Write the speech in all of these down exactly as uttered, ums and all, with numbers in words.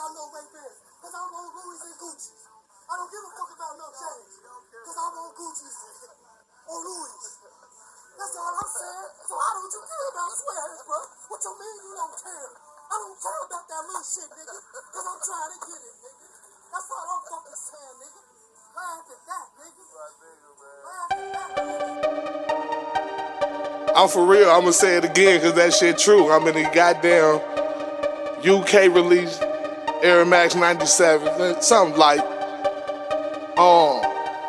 about no Ray-Bans, because I'm on Louis and Gucci's. I don't give a fuck about no James, because I'm on Gucci's or Louis. That's all I'm saying. So how don't you care about swearing, bro? What you mean you don't care? I don't care about that little shit, nigga, because I'm trying to get it, nigga. That's all I'm fucking saying, nigga. Laugh at that, nigga. Laugh at that, nigga. I'm for real, I'ma say it again, cause that shit true. I'm in the goddamn U K release, Air Max ninety-seven, something like, um,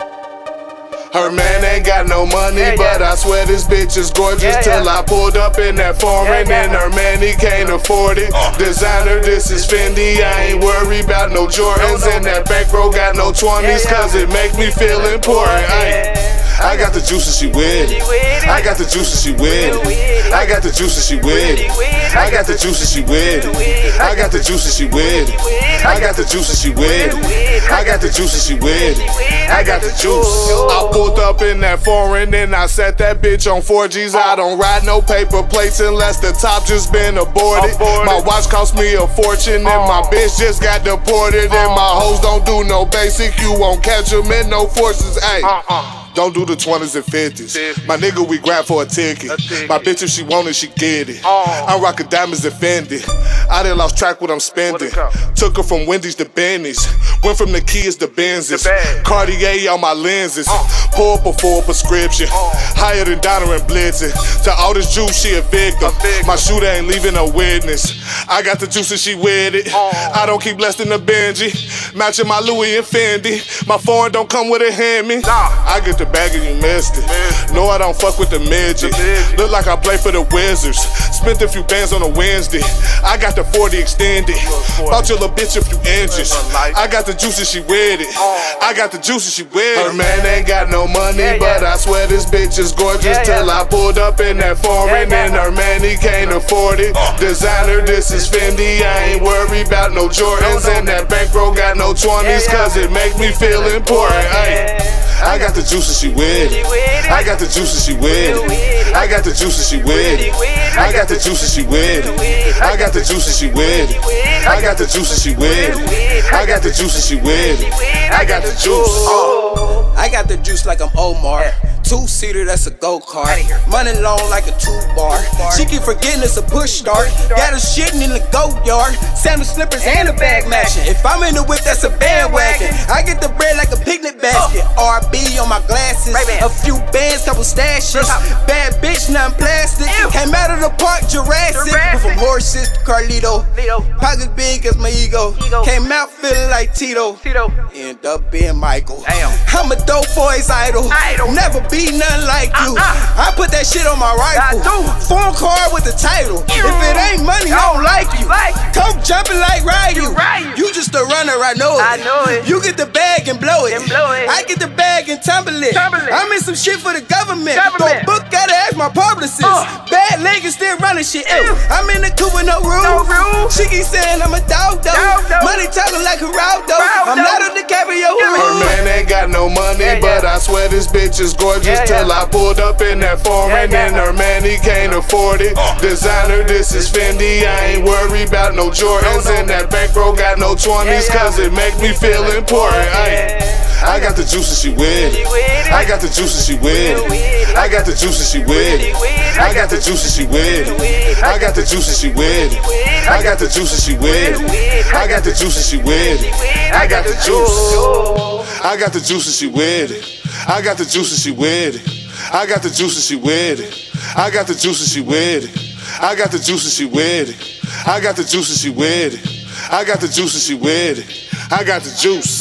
her man ain't got no money, yeah, yeah. But I swear this bitch is gorgeous, yeah, till yeah. I pulled up in that foreign, yeah, yeah. And her man, he can't afford it. Designer, this is Fendi, I ain't worried about no Jordans, and that bankroll got no twenties, cause it make me feel important. I I got the juice and she with it. I got the juice and she with it. I got the juice and she with it. I got the juice and she with it. I got the juice and she with it. I got the juice and she with it. I got the juice and she with it. I got the juice. I pulled up in that foreign and I set that bitch on four G's. I don't ride no paper plates unless the top just been aborted. My watch cost me a fortune and my bitch just got deported. And my hoes don't do no basic. You won't catch them in no forces. Ayy. Don't do the twenties and fifties. My nigga, we grab for a ticket. a ticket. My bitch, if she want it, she get it. Oh. I'm rockin' diamonds and Fendi. I done lost track what I'm spending. What Took her from Wendy's to Benny's. Went from the Kias to Benzes. Cartier on my lenses. Oh. Pull up a full prescription. Oh. Higher than Donner and Blitzen. To all this juice, she a victim. a victim. My shooter ain't leaving a witness. I got the juice and she with it. Oh. I don't keep less than a Benji. Matching my Louis and Fendi. My foreign don't come with a Hemi. Nah. I get the bag and you missed it. No, I don't fuck with the midget. Look like I play for the Wizards. Spent a few bands on a Wednesday. I got the forty extended. Bought your little bitch a few inches. I got the juice and she with it. I got the juice and she with it. Her man ain't got no money, but I swear this bitch is gorgeous till I pulled up in that foreign and her man, he can't afford it. Designer, this is Fendi. I ain't worried about no Jordans, and that bankroll got no twenties, cause it make me feel important. Ay. I got the juice and she with it. I got the juice and she with it. I got the juice and she with it. I got the juice and she with it. I got the juice and she with it. I got the juice and she with it. I got the juice and she with it. I got the juice. I got the juice like I'm Omar. Two-seater, that's a go-kart. Money long like a two-bar. She keep forgetting it's a push start. Got her shitting in the goat yard. Sandal slippers and a bag matching. If I'm in the whip, that's a bandwagon. I get the bread like a picnic basket. R B on my glasses. A few bands, couple stashes. Bad bitch, nothing plastic. Came out of the park, Jurassic. From horses to Carlito. Pockets big as my ego. Came out feeling like Tito. End up being Michael. I'm a dope boy's idol. Never be nothing like you. I put that shit on my rifle. Phone card with the title. If it ain't money, I don't like you. Come jumping like Ryu. You just a runner, I know it. You get the bag and blow it. I get the bag and tumble it. I'm in some shit for the government. Don't book, gotta ask my publicist. Bad niggas still running shit. I'm in the coupe with no rules. She keep saying I'm a dog though. Money talking like Geraldo. I'm not a DiCaprio. Her man ain't got no money, but I swear this bitch is gorgeous. Yeah, yeah. Till I pulled up in that foreign yeah, yeah. and her man, he can't afford it. Uh. Designer, this is Fendi. I ain't worried about no Jordans, no, no. and that bankroll got no twenties, yeah, yeah. cause it make me feel important. Yeah. I got the juice and she with it. I got the juice and she with it. I got the juice and she with it. I got the juice and she with it. I got the juice and she with it. I got the juice and she with it. I got the juice and she with it. I got the juice. I got the juice and she with it. I got the juice and she with it. I got the juice and she with it. I got the juice and she with it. I got the juice and she with it. I got the juice and she with it. I got the juice and she with it. I got the juice.